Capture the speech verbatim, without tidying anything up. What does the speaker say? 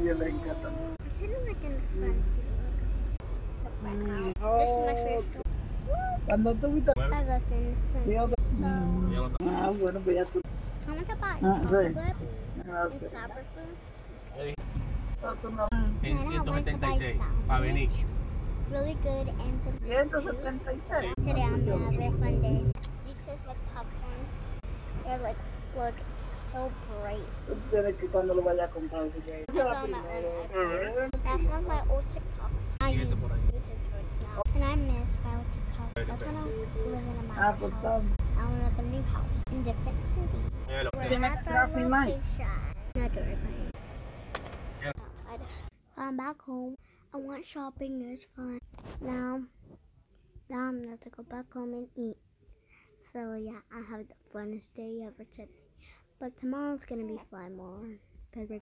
Violenka también. I'm sitting like in the front seat. So back out. This is my first one. Cuando tú viste... I was in the front Yo- seat. So Ah, bueno, pues ya tú... I want to buy Ah, sí. chocolate Ah, and ok. sour food. Ah, tú no- En ciento setenta y seis, para venir. Really good and some ciento juice. setenta y seis. Today I'm gonna have a fun day. These taste like popcorn. They're like, look, so bright. Tú tienes que cuando lo vayas a comprar. porque esa es la on my primera. own That's one of my old TikToks. I use Siete por ahí. YouTube Shorts now. And I miss my old TikTok. That's when I was living in my Ah, old pues house. está. Now I'm in a new house in different city. Míralo. We're Tiene at que the ser así, Mike. location. Not doing it. Outside. I'm back home. I went shopping. It was fun. Now, now I'm gonna go back home and eat. So yeah, I have the funnest day ever today. But tomorrow's gonna be fun more. 'Cause we're